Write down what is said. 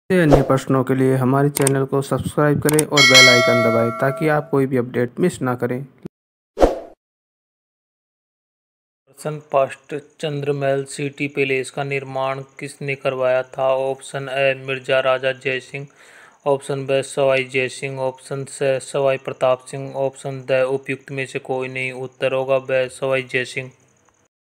ऐसे अन्य प्रश्नों के लिए हमारे चैनल को सब्सक्राइब करें और बेल आइकन दबाएं ताकि आप कोई भी अपडेट मिस ना करें। दर्शन पास्ट चंद्रमहल सिटी पैलेस का निर्माण किसने करवाया था? Option A Mirza Raja Jai Singh, option B Sawai Jai Singh, option C Sawai Pratap Singh, option D उपयुक्त में से कोई नहीं। उत्तर होगा बी सवाई जयसिंह।